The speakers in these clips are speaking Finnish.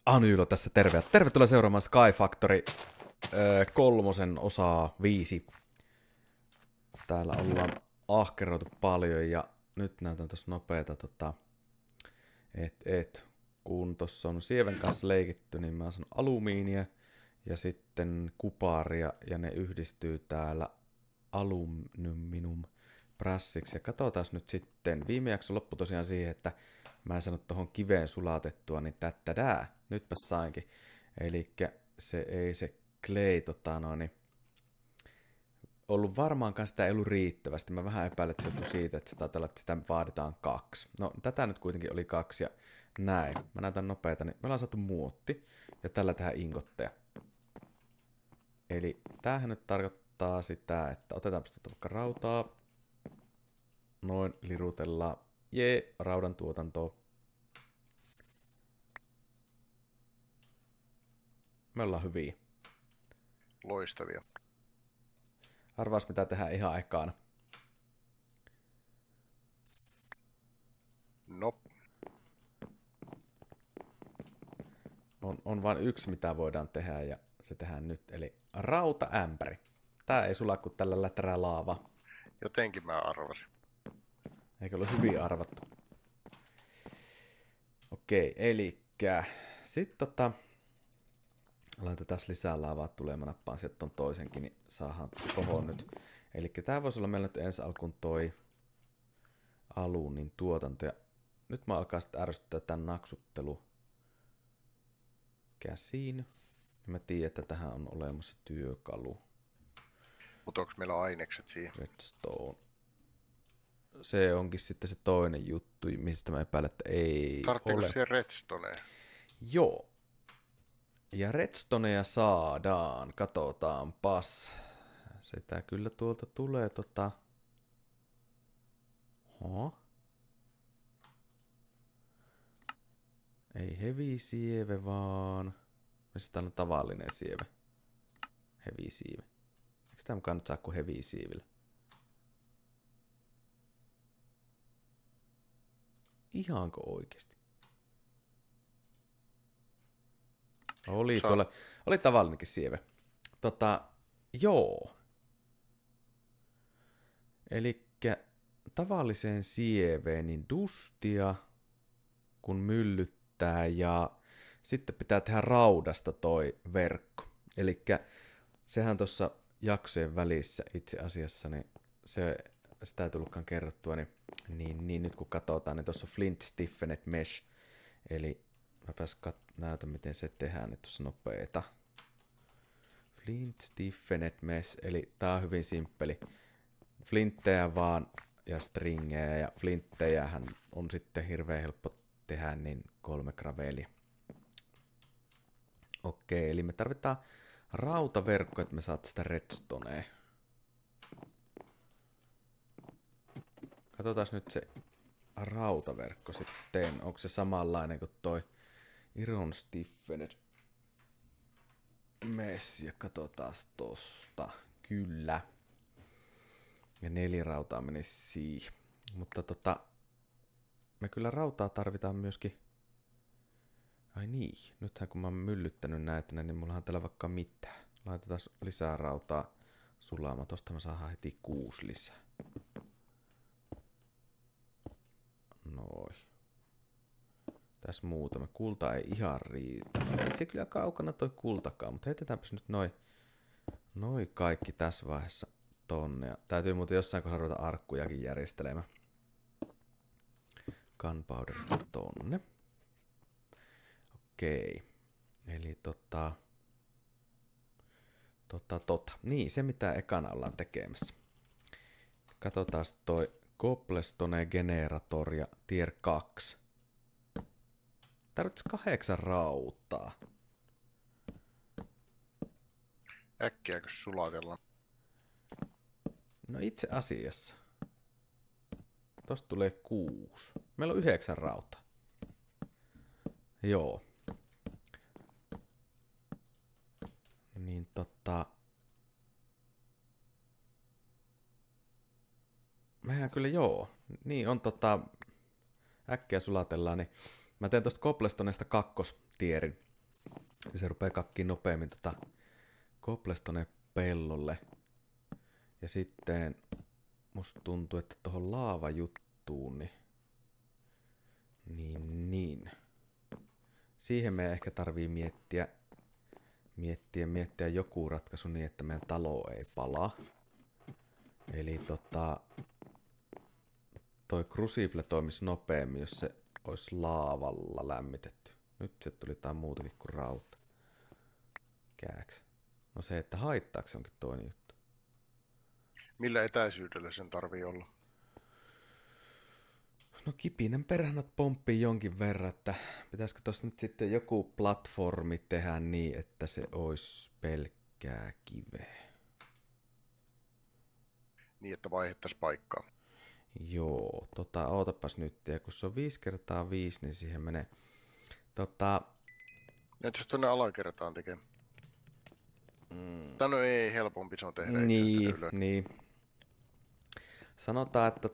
Anylo tässä terve. Tervetuloa seuraamaan Sky Factory 3 osaa 5. Täällä ollaan ahkeroitu paljon ja nyt näytän tossa nopeeta kun tossa on sieven kanssa leikitty, niin mä sanon alumiinia ja sitten kuparia ja ne yhdistyy täällä aluminum brassiksi. Ja katsotaan nyt sitten. Viime jakso loppui tosiaan siihen, että mä en saanut tuohon kiveen sulatettua, niin tättädää. Nytpä sainkin. Elikkä se clay ollut varmaankaan sitä ei ollut riittävästi. Mä vähän epäilen, että se johtui siitä, että se taitaa olla, että sitä vaaditaan 2. No tätä nyt kuitenkin oli 2 ja näin. Mä näytän nopeeta, niin me ollaan saatu muotti ja tällä tehdään ingotteja. Eli tämähän nyt tarkoittaa sitä, että otetaanpa vaikka rautaa. Noin lirutellaan. Jee, raudan tuotantoa. Me ollaan hyviä. Loistavia. Arvaas mitä tehdään ihan ekana. No. On vain yksi mitä voidaan tehdä ja se tehdään nyt. Eli rautaämpäri. Tää ei sula kuin tällä lätärää laava. Jotenkin mä arvasin. Eikö ole hyvin arvattu? Okei, elikkä sitten laitetaan lisää laavaa tulee, mä nappaan sieltä ton toisenkin, niin saadaan tohon nyt. Elikkä tää voisi olla meillä nyt ensi alkuun toi alunin tuotanto. Ja nyt mä alkaa sitten ärsyttää tän naksuttelu käsiin. Ja mä tiedän, että tähän on olemassa työkalu. Mutta onko meillä ainekset siihen? Redstone. Se onkin sitten se toinen juttu, mistä mä epäilen, että ei Tarvitseeko ole. siihen redstonea? Joo. Ja redstoneja saadaan. Katsotaanpas. Sitä kyllä tuolta tulee Ei heavy sieve vaan. Missä täällä on tavallinen sieve? Heavy sieve. Eikö tää mukaan nyt saa kuin heavy sievillä? Ihanko oikeesti? Oli tavallinenkin sieve. Joo. Elikkä tavalliseen sieveen niin dustia, kun myllyttää ja sitten pitää tehdä raudasta toi verkko. Elikkä sehän tuossa jaksojen välissä itse asiassa, niin sitä ei tullutkaan kerrottua, niin nyt kun katsotaan, niin tuossa on Flint Stiffened Mesh, eli mäpäs näytän miten se tehdään, että tuossa nopeeta. Flint Stiffened Mesh, eli tää on hyvin simppeli. Flinttejä vaan ja stringejä, ja flinttejähän on sitten hirveän helppo tehdä, niin 3 gravelia. Okei, eli me tarvitaan rautaverkko, että me saat sitä redstonea. Katsotaan nyt se rautaverkko sitten. Onko se samanlainen kuin toi Iron Stiffened Mesh? Ja katsotaan tosta. Kyllä. Ja 4 rautaa menisi siihen. Mutta me kyllä rautaa tarvitaan myöskin. Ai niin, nythän kun mä oon myllyttänyt näitä, niin mullahan täällä vaikka mitään. Laitetaan lisää rautaa sulaamaan. Tosta me saadaan heti 6 lisää. Noin. Tässä muutama. Kulta ei ihan riitä. Ei se kyllä kaukana toi kultakaan, mutta heitetäänpäs nyt noi kaikki tässä vaiheessa tonne. Ja täytyy muuten jossain kohdassa ruveta arkkujakin järjestelemään. Gunpowder tonne. Okei. Eli Niin, se mitä ekana ollaan tekemässä. Katsotaan toi Cobblestone Generator ja Tier 2. Tarvitsisi 8 rautaa. Äkkiäkö sulatellaan? No itse asiassa. Tosta tulee 6. Meillä on 9 rautaa. Joo. Niin mehän kyllä joo. Niin on äkkiä sulatellaan, niin mä teen tosta Cobblestoneesta 2 tierin. Ja se rupeaa kakkiin nopeammin cobblestone pellolle. Ja sitten musta tuntuu, että tuohon laavajuttuun, niin. Siihen meidän ehkä tarvii miettiä joku ratkaisu niin, että meidän talo ei palaa. Eli toi crucible toimisi nopeammin, jos se olisi laavalla lämmitetty. Nyt se tuli jotain muutakin kuin rauta. Kääks. No se, että haittaako se onkin toinen juttu. Millä etäisyydellä sen tarvii olla? No kipinen perhannat pomppii jonkin verran, että pitäisikö tuossa nyt sitten joku platformi tehdä niin, että se olisi pelkkää kiveä. Niin, että vaihdettaisiin paikkaa. Joo, ootapas nyt, ja kun se on 5x5, niin siihen menee, Entä jos tuonne alakertaan tekee? Tai no ei, helpompi se on tehdä itse ylös. Niin. Sanotaan, että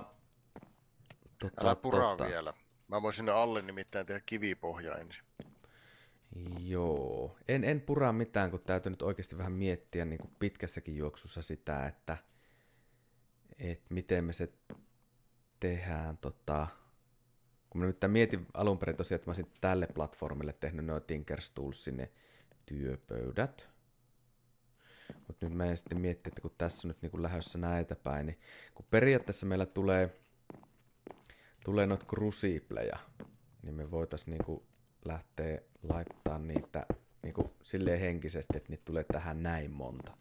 Älä puraa vielä. Mä voin sinne alle nimittäin tehdä kivipohjaa ensin. Joo, en puraa mitään, kun täytyy nyt oikeasti vähän miettiä niin kuin pitkässäkin juoksussa sitä, että miten me se tehdään. Kun mä nyt mietin alun perin tosiaan, että mä olisin tälle platformille tehnyt nuo Tinkerstoolsin ne työpöydät. Mutta nyt mä en sitten miettiä, että kun tässä on nyt niin kuin lähdössä näitä päin, niin kun periaatteessa meillä tulee noita crucibleja, niin me voitaisiin niin kuin lähteä laittaa niitä niin kuin silleen henkisesti, että niitä tulee tähän näin monta.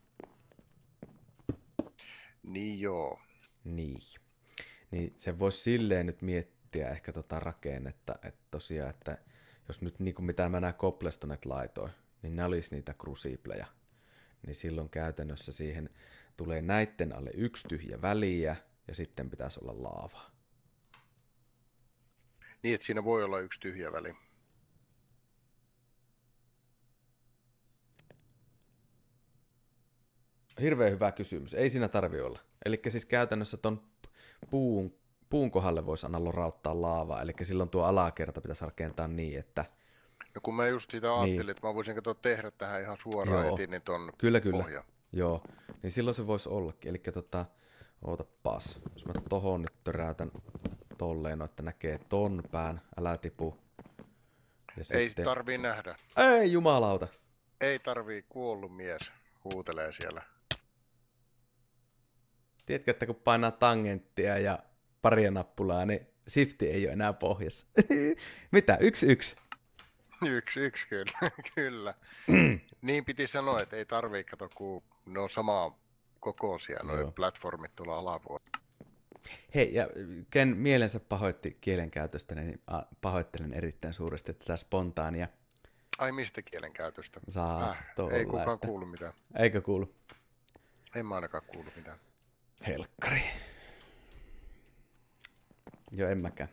Niin joo. Niin se voisi silleen nyt miettiä ehkä rakennetta, että tosiaan, että jos nyt niin kuin mitä mä nämä cobblestonet laitoin, niin ne olisi niitä crucibleja, niin silloin käytännössä siihen tulee näitten alle yksi tyhjä väliä ja sitten pitäisi olla laavaa. Niin, että siinä voi olla yksi tyhjä väli. Hirveän hyvä kysymys. Ei siinä tarvi olla. Eli siis käytännössä ton puun kohdalle voisi aina lorauttaa laavaa. Eli silloin tuo alakerta pitäisi rakentaa niin, että... No kun mä just sitä ajattelin, että mä voisin tehdä tähän ihan suoraan heti, niin ton Kyllä. pohja. Joo, niin silloin se voisi ollakin. Eli ootapas. Jos mä tohon nyt töräytän tolleen, että näkee ton pään, älä tipu. Ja Ei sitten... tarvii nähdä. Ei jumalauta. Ei tarvii, kuollut mies huutelee siellä. Tiedätkö, että kun painaa tangenttia ja paria nappulaa, niin shifti ei ole enää pohjassa. Mitä? 1-1? 1-1 kyllä. Kyllä. Niin piti sanoa, että ei tarvii kato, kun ne on samaa kokoisia, nuo platformit tuolla alapuolella. Hei, ja ken mielensä pahoitti kielenkäytöstä, niin pahoittelen erittäin suuresti, että tämä spontaania. Ai mistä kielenkäytöstä? Ei kukaan kuulu mitään. Eikö kuulu? En mä ainakaan kuulu mitään. Helkkari. Joo, en mäkään.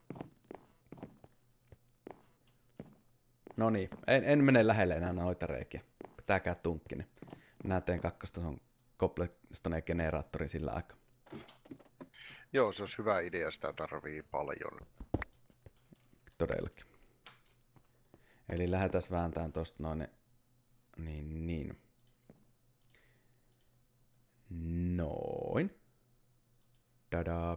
No niin, en mene lähelle enää noita reikiä. Pitääkää tunkkinen. Minä teen kakkostason cobblestone generaattorin sillä aikaa. Joo, se olisi hyvä idea, sitä tarvii paljon. Todellakin. Eli lähdetään vääntämään tosta noin. Niin. Noin. Dadaa.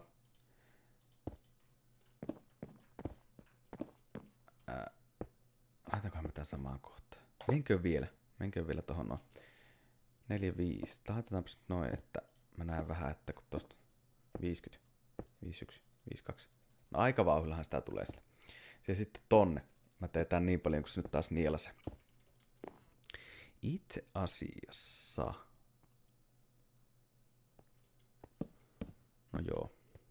Laitaankohan me tää samaan kohtaan. Menkö vielä tohon noin. 4-5. Laitetaanpas noin, että mä näen vähän, että kun tosta 50, 51, 52. No aika vauhdillahan sitä tulee sille. Ja sitten tonne. Mä teen tän niin paljon, kun se nyt taas nielasee. Itse asiassa... No joo.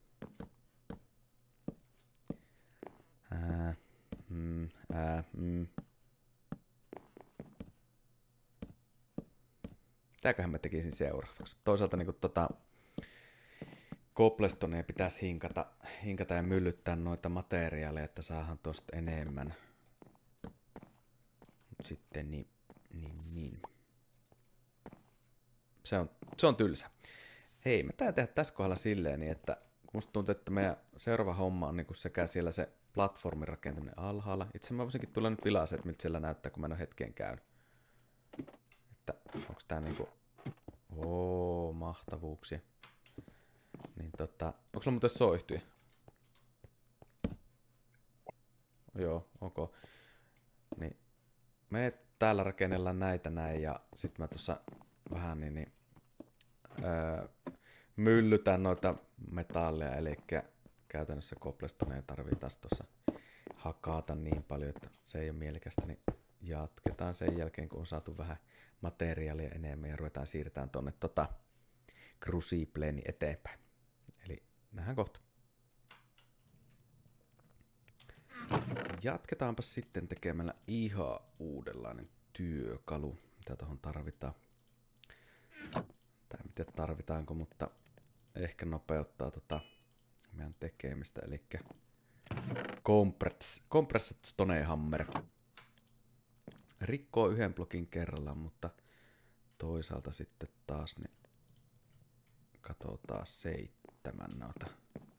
Mitäköhän mä tekisin seuraavaksi? Toisaalta niin cobblestoneja pitäisi hinkata ja myllyttää noita materiaaleja, että saadaan tosta enemmän. Sitten niin. Se on tylsä. Hei, me tehdä tässä kohdalla silleen, että musta tuntuu, että meidän seuraava homma on niin sekä siellä se platformin rakentaminen alhaalla. Itse mä voisinkin tulla nyt vilaaseen, että miltä siellä näyttää, kun mä en ole hetkeen käynyt. Että onks tää niinku... mahtavuuksia. Niin onko sulla muuten soihtuja? Joo, ok. Niin me täällä rakennellaan näitä näin ja sit mä tuossa vähän myllytän noita metalleja, eli käytännössä cobblestonea ei tarvii taas tuossa hakata niin paljon, että se ei ole mielekästä, niin jatketaan sen jälkeen, kun on saatu vähän materiaalia enemmän ja ruvetaan siirtämään tuonne Crucibleen eteenpäin. Eli nähdään kohta. Jatketaanpa sitten tekemällä ihan uudenlainen työkalu, mitä tuohon tarvitaan. Tai en tiedä tarvitaanko, mutta ehkä nopeuttaa meidän tekemistä, eli Compressed Stone Hammer. Rikkoo yhden blokin kerrallaan, mutta toisaalta sitten taas niin katsotaan 7 noita.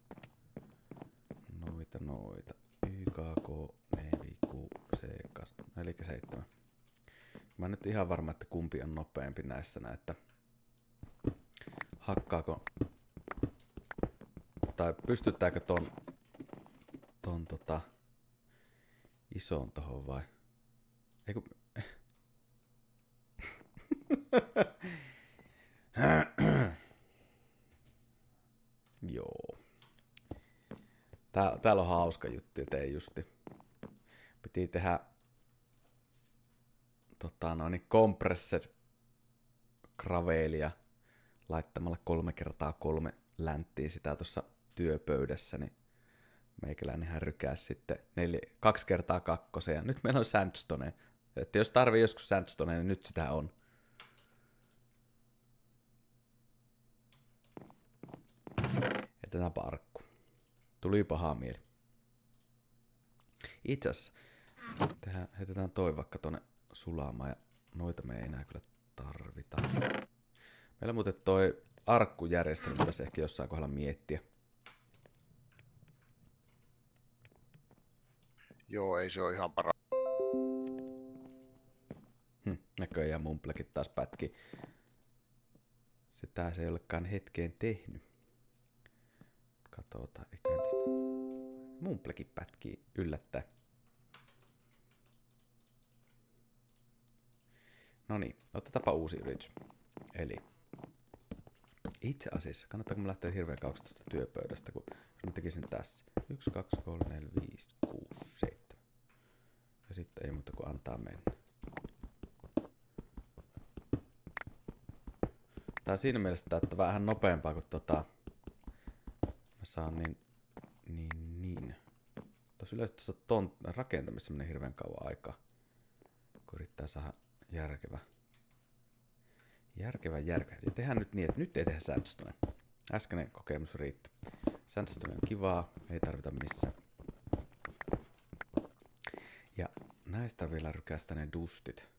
YKK, NVQ, C, eli 7. Mä en nyt ihan varma, että kumpi on nopeampi näissä, että hakkaako tai pystytäänkö ton ison tohon vai? Eiku... Joo. Täällä on hauska juttu, tein justi. Piti tehdä compressed gravelia laittamalla 3x3 länttiä sitä tuossa työpöydässä, niin meikäläinen hän rykääsi sitten 2x2 ja nyt meillä on sandstone. Että jos tarvii joskus sandstone, niin nyt sitä on. Jätetäänpä arkku. Tuli paha mieli. Itse asiassa heitetään toi vaikka tonne sulamaan ja noita me ei enää kyllä tarvita. Meillä muuten toi arkkujärjestelmä pitäisi ehkä jossain kohdalla miettiä. Joo, ei se ole ihan paras. Näköjään Mumplekin taas pätki. Sitä se ei olekaan hetkeen tehnyt. Katsotaan, eiköhän tästä. Mumplekin pätkii yllättäen. No niin, otetaanpa uusi yritys. Eli itse asiassa, kannattaako mä lähteä hirveän kauaksi tuosta työpöydästä, kun mä tekisin tässä. 1, 2, 3, 4, 5, 6, 7. Ja sitten ei muuta kuin antaa mennä. Tää on siinä mielessä, että vähän nopeampaa kuin mä saan niin. Tuossa yleensä tuossa ton rakentamisessa menee hirveän kauan aikaa, kun yrittää saada järkevä. Ja tehdään nyt niin, että nyt ei tehdä sandstone. Äskeinen kokemus riitti. Sandstone on kivaa, ei tarvita missään. Ja näistä vielä rykästä ne dustit.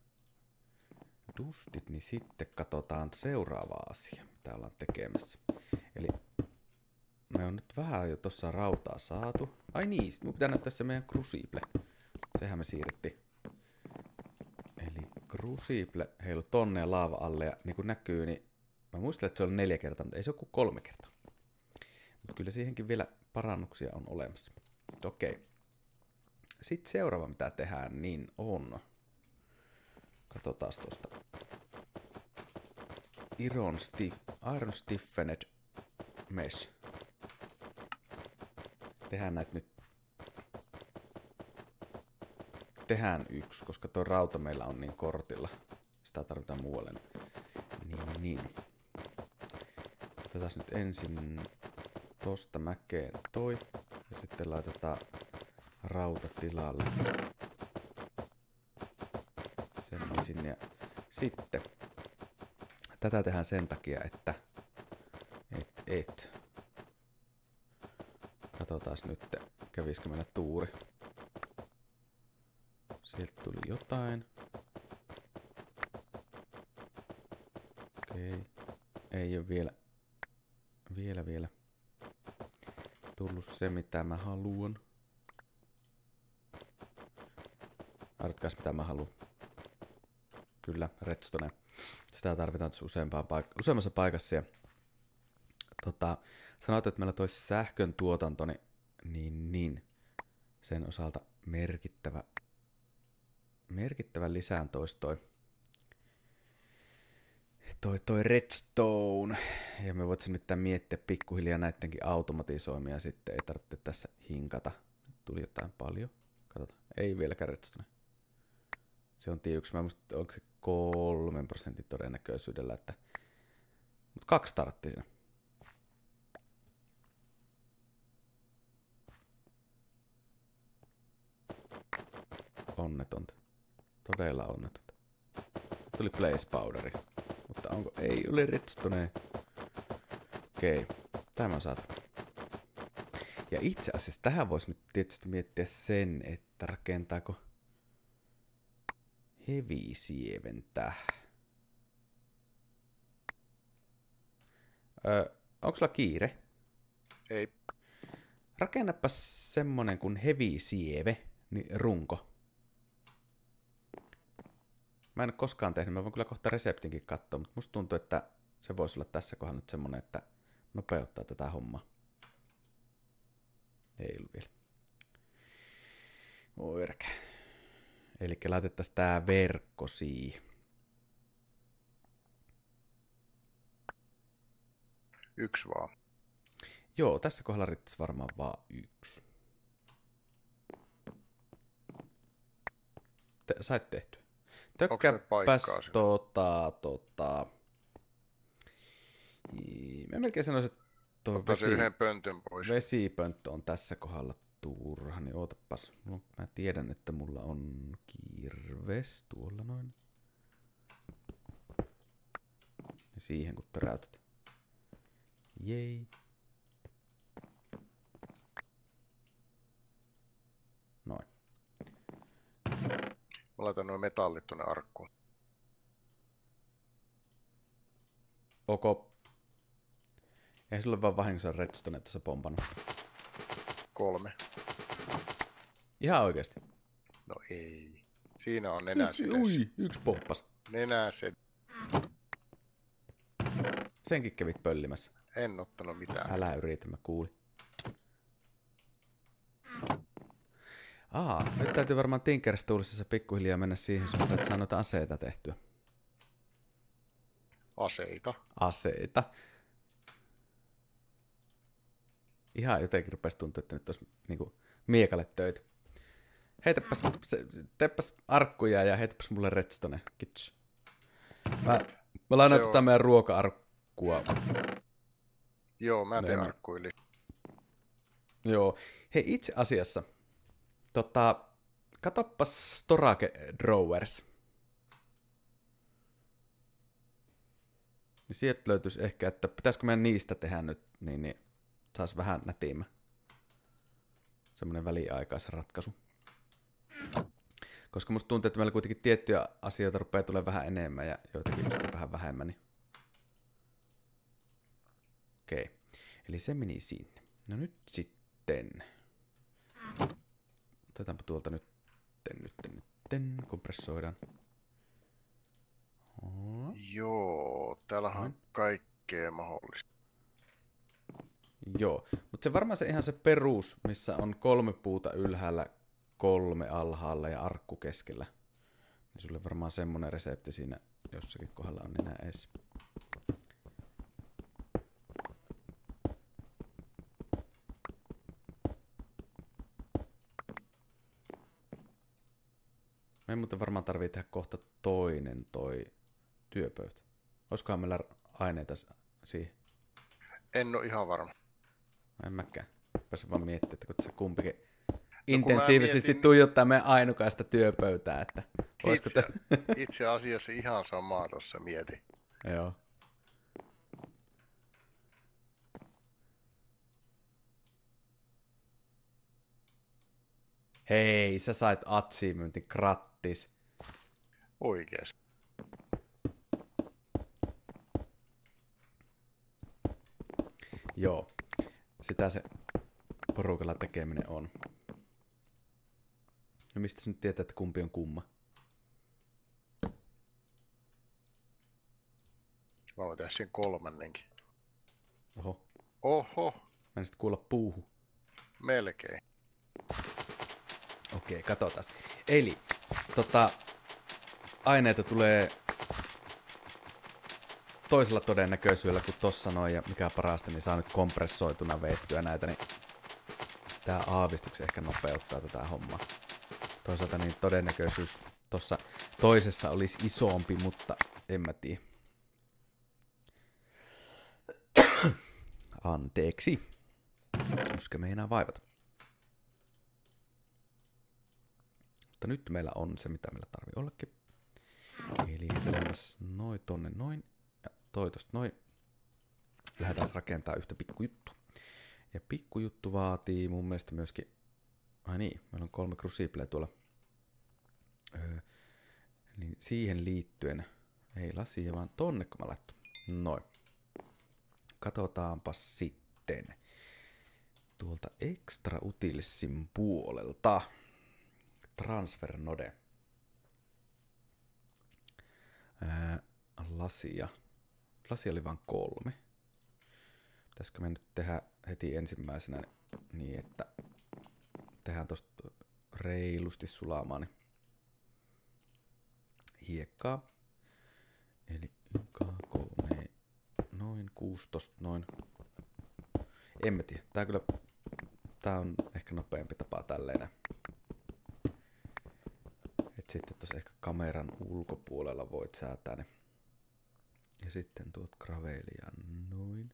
Niin sitten katsotaan seuraava asia, mitä ollaan tekemässä. Eli me on nyt vähän jo tossa rautaa saatu. Ai niin, sit mun pitää näyttää se meidän Crucible. Sehän me siirrettiin. Eli Crucible heilu tonne ja laava alle ja niin kuin näkyy, niin mä muistelen, että se oli 4 kertaa, mutta ei se ole kuin 3 kertaa. Mutta kyllä siihenkin vielä parannuksia on olemassa. Okei. Sitten seuraava mitä tehdään, niin on. Katsotaan tuosta. Iron Stiffened Mesh. Tehdään näitä nyt. Tehdään 1, koska tuo rauta meillä on niin kortilla. Sitä tarvitaan muualle. Niin. Otetaan nyt ensin tosta mäkeen toi. Ja sitten laitetaan rauta tilalle. Sen sinne. Ja sitten. Tätä tehdään sen takia, että katsotaas nyt, kävisikö meillä tuuri. Sieltä tuli jotain. Okei. Ei ole vielä tullut se, mitä mä haluan. Arvatkaas mitä mä haluan. Kyllä, redstone. Sitä tarvitaan useammassa paikassa. Ja, sanoit, että meillä toi sähkön tuotanto, niin sen osalta merkittävä lisään toi redstone. Ja me voit nyt miettiä pikkuhiljaa näidenkin automatisoimia sitten. Ei tarvitse tässä hinkata. Nyt tuli jotain paljon. Katsotaan. Ei vieläkään redstone. Se on tiiuksi. Mä muistan, onko se 3% todennäköisyydellä, että... Mut 2 tartti siinä. Onnetonta. Todella onnetonta. Tuli place powderi. Mutta onko... Ei ole redstone. Okei. Tämä saat. Ja itse asiassa tähän voisi nyt tietysti miettiä sen, että rakentaako hevisieventä. Onko sulla kiire? Ei. Rakennapas semmonen kuin hevisieve, niin runko. Mä en ole koskaan tehnyt, mä voin kyllä kohta reseptinkin katsoa, mutta musta tuntuu, että se voisi olla tässä kohdassa nyt semmonen, että nopeuttaa tätä hommaa. Ei ollut vielä. Oirke. Elikkä laitettaisiin tää verkko siihen. 1 vaan. Joo, tässä kohdalla riittäisi varmaan vaan 1. Sait tehtyä. Tökkäpäs mä melkein sanoisin, että tuo yhden pöntön pois. Vesipönttö on tässä kohdalla turha, niin ootapas. Mä tiedän, että mulla on kirves tuolla noin. Ja siihen kun töräytät. Jei. Noin. Mä laitan noin metallit tuonne arkkuun. Ok. Ei sulle vaan vahingossa redstone tuossa pompannut. 3. Ihan oikeesti. No ei. Siinä on nenäsedessä. Ui, 1 poppas. Nenäsedessä. Senkin kävit pöllimässä. En ottanut mitään. Älä yritä, mä kuulin. Nyt täytyy varmaan Tinkerstoolissa pikkuhiljaa mennä siihen suuntaan, että saa noita aseita tehtyä. Aseita. Ihan jotenkin rupesi tuntua, että nyt olisi niinku miekalle töitä. Teepäs arkkuja ja heitäpäs mulle redstone. Kiitos. Mä lainaan tätä meidän ruoka-arkkua. Joo, mä teen arkkuili. Joo. Hei, itse asiassa, katoppas Storage Drawers. Niin sieltä löytyisi ehkä, että pitäisikö meidän niistä tehdä nyt, niin saisi vähän nätimä. Semmoinen väliaikaisratkaisu. Koska musta tuntuu, että meillä kuitenkin tiettyjä asioita rupeaa tulemaan vähän enemmän ja joitakin sitten vähän vähemmän. Niin... Okei. Eli se meni sinne. No nyt sitten. Otetaanpa tuolta nyt. Kompressoidaan. Joo, täällä on kaikkea mahdollista. Joo, mutta se varmaan se ihan se perus, missä on 3 puuta ylhäällä, 3 alhaalla ja arkku keskellä. Niin sulle varmaan semmonen resepti siinä jossakin kohdalla on enää edes. Me ei muuten varmaan tarvii tehdä kohta toinen toi työpöytä. Olisikohan meillä aineita siihen? En ole ihan varma. En mäkään. Pääsin vaan miettimään, että kun se kumpikin intensiivisesti tuijottaa meidän ainukaista työpöytää. Että itse asiassa ihan samaa tuossa mietin. Joo. Hei, sä sait achievementin grattis. Oikeesti. Joo, sitä se porukalla tekeminen on. No mistä sä nyt tietää, että kumpi on kumma? Mä voin tehdä siihen kolmannenkin. Oho. Oho. Mä en sit kuulla puuhu. Melkein. Okei, katsotaan. Eli, aineita tulee toisella todennäköisyydellä kuin tossa noin, ja mikä parasta, niin saa nyt kompressoituna veettyä näitä, niin tää aavistuksen ehkä nopeuttaa tätä hommaa. Toisaalta niin todennäköisyys tossa toisessa olisi isompi, mutta en mä tiedä. Anteeksi. Koska meinaa vaivata. Mutta nyt meillä on se, mitä meillä tarvii ollakin. Eli hetellämäs noin tonne noin. Ja toi tosta noin. Lähdetään rakentamaan yhtä pikkujuttua. Ja pikkujuttu vaatii mun mielestä myöskin... Ai niin, meillä on 3 crucibleä tuolla. Niin siihen liittyen... Ei lasia, vaan tonne kun mä laittu. Noin. Katsotaanpa sitten. Tuolta extra utilissin puolelta. Transfer node. Lasia. Lasia oli vain 3. Pitäisikö me nyt tehdä heti ensimmäisenä niin, että tehdään tosta reilusti sulamaan niin hiekkaa. Eli YK3, noin 16, noin. En mä tiedä. Tää on ehkä nopeampi tapa tälleen. Et sitten tuossa ehkä kameran ulkopuolella voit säätää ne. Ja sitten tuot gravelia noin.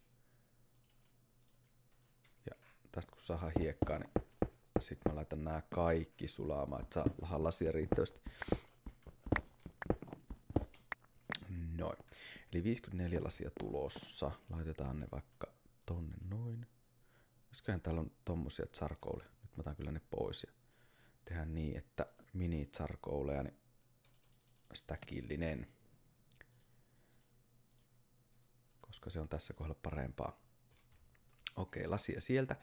Ja tästä kun saadaan hiekkaa, niin sitten mä laitan nää kaikki sulaamaan, että saa lasia riittävästi. Noin. Eli 54 lasia tulossa. Laitetaan ne vaikka tonne noin. Miksiköhän täällä on tommosia charcoalia. Nyt mä otan kyllä ne pois ja tehdään niin, että mini charcoalia, niin stackillinen. Koska se on tässä kohdalla parempaa. Okei, lasia sieltä.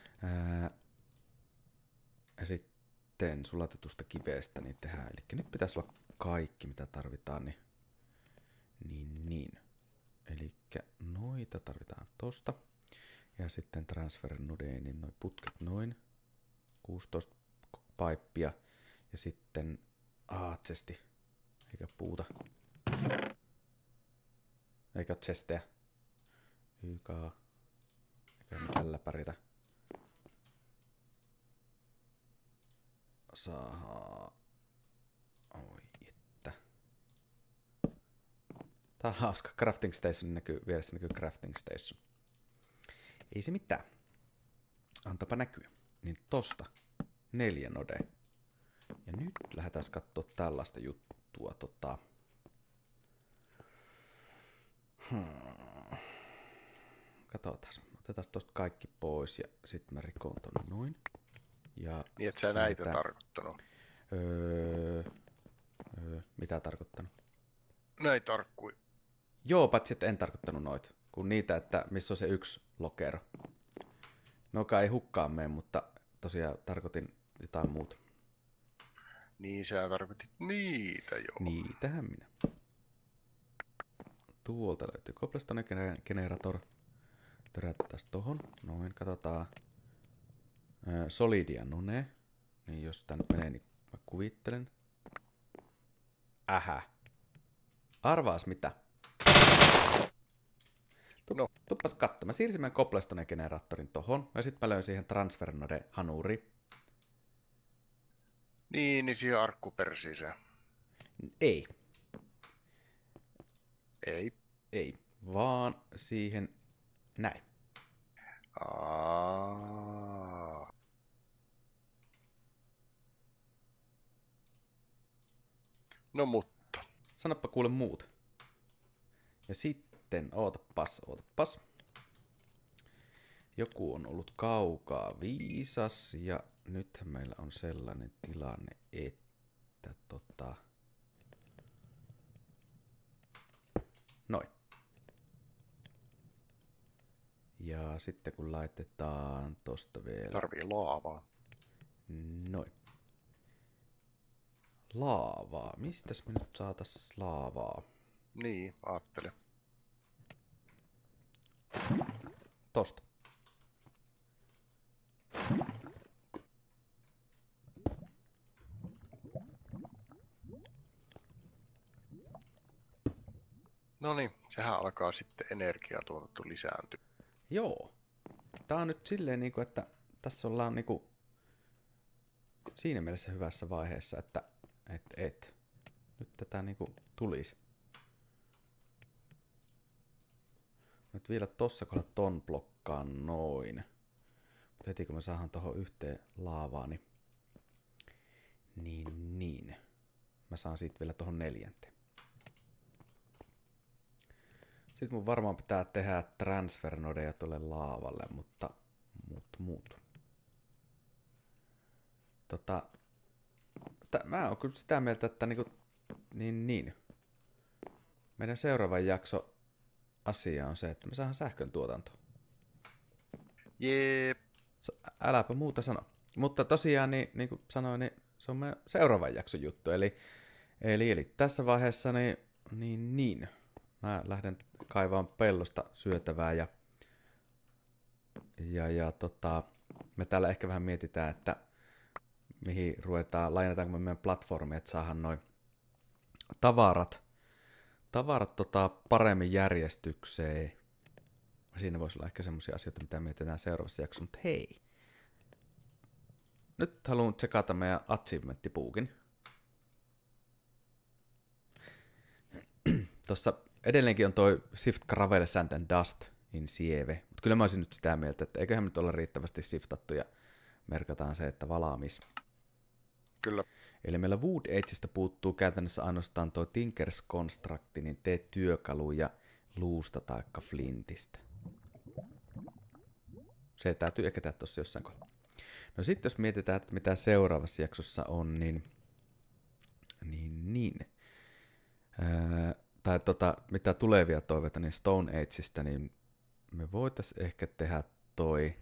Ja sitten sulatetusta kivestä niin tehdään. Eli nyt pitäisi olla kaikki, mitä tarvitaan. Niin. Eli noita tarvitaan tosta. Ja sitten transfer nodeen, niin noi putket noin. 16 paippia. Ja sitten chesti. Eikä puuta. Eikä chestejä. Eikä tällä pärjätä. Sahaa. Oi että. Tää on hauska. Crafting Station näkyy, vieressä näkyy Crafting Station. Ei se mitään. Antapa näkyä. Niin tosta 4 nodea. Ja nyt lähdetään katsoa tällaista juttua. Katsotaan. Otetaan tosta kaikki pois ja sitten mä rikon ton noin. Ja niin et sä näitä tarkoittanut. Mitä tarkoittanut? Näitä tarkkui. Joo, paitsi että en tarkoittanut noita. Kun niitä, että missä on se yksi lokero. Noka ei hukkaan mene, mutta tosiaan tarkoitin jotain muuta. Niin sä tarkoitit niitä joo. Niitähän minä. Tuolta löytyy cobblestone generator. Törättäis tohon. Noin, katsotaan. Solidia none. Niin jos tän menee, niin mä kuvittelen. Arvaas mitä? Tuppas katso. Mä siirsin meidän cobblestone generaattorin tohon. Ja sit mä löin siihen transfer node hanuriin. Niin siihen arkkupersiiseen. Ei. Ei. Vaan siihen näin. No mutta. Sanoppa kuule muuta. Ja sitten, ootapas. Joku on ollut kaukaa viisas ja nythän meillä on sellainen tilanne, että noin. Ja sitten kun laitetaan tosta vielä... Tarvii laavaa. Noin. laavaa. Mistäs me nyt saatais laavaa? Niin, ajattelin. Tosta. No niin, sehän alkaa sitten energiatuotanto lisääntyä. Joo. Tää on nyt silleen niinku, että tässä ollaan niinku siinä mielessä hyvässä vaiheessa, että nyt tätä niinku tulisi. Nyt vielä tossa kohdalla ton blokkaan noin. Mutta heti kun me saadaan tohon yhteen laavaa, niin. Mä saan siitä vielä tohon 4. Sitten mun varmaan pitää tehdä transfernodeja tuolle laavalle, mutta muut. Mä oon kyllä sitä mieltä, että niin. Meidän seuraava jakso asia on se, että me saadaan sähkön tuotanto. Jep. Äläpä muuta sano. Mutta tosiaan, niin kuin sanoin, niin se on meidän seuraavan jakson juttu. Eli tässä vaiheessa, niin. Mä lähden kaivaan pellosta syötävää ja me täällä ehkä vähän mietitään, että mihin ruvetaan, lainataanko me meidän platformi, että saadaan noin tavarat paremmin järjestykseen. Siinä voisi olla ehkä semmoisia asioita, mitä mietitään seuraavassa jaksossa, mutta hei. Nyt haluan tsekata meidän achievementtipuukin. Tuossa edelleenkin on toi Shift Gravel Sand and Dust in Sieve, mutta kyllä mä olisin nyt sitä mieltä, että eiköhän nyt olla riittävästi shiftattu ja merkataan se, että valaamis. Kyllä. Eli meillä Wood Ageista puuttuu käytännössä ainoastaan toi Tinker's Construct, niin tee työkaluja luusta taikka flintistä. Se täytyy ehkä tehdä tuossa jossain kohdalla. No sitten jos mietitään, että mitä seuraavassa jaksossa on, tai mitä tulevia toiveita, niin Stone Ageista, niin me voitaisiin ehkä tehdä toi.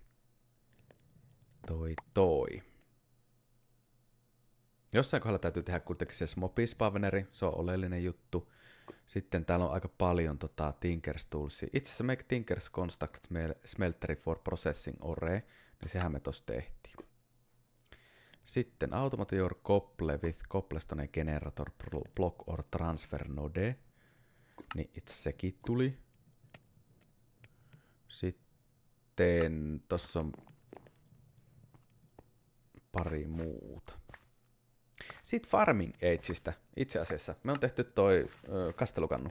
Jossain kohdalla täytyy tehdä kuitenkin se Smoppy-Spawneri, se on oleellinen juttu. Sitten täällä on aika paljon Tinker's Toolsia. Itse asiassa make Tinker's Construct Smeltery for Processing Ore, niin sehän me tossa tehtiin. Sitten Automate your Cobble with Cobblestone Generator Block or Transfer Node, niin itse sekin tuli. Sitten tossa on pari muuta. Sitten Farming Ageista itse asiassa. Me on tehty toi kastelukannu.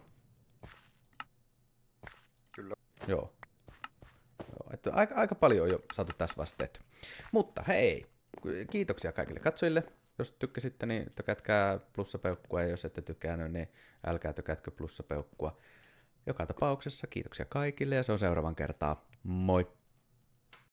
Kyllä. Joo. Että aika paljon on jo saatu tässä vasta tehty. Mutta hei, kiitoksia kaikille katsojille. Jos tykkäsitte, niin tykätkää plussapeukkua, ja jos ette tykännyt, niin älkää tykätkö plussapeukkua. Joka tapauksessa kiitoksia kaikille, ja se on seuraavan kertaa. Moi!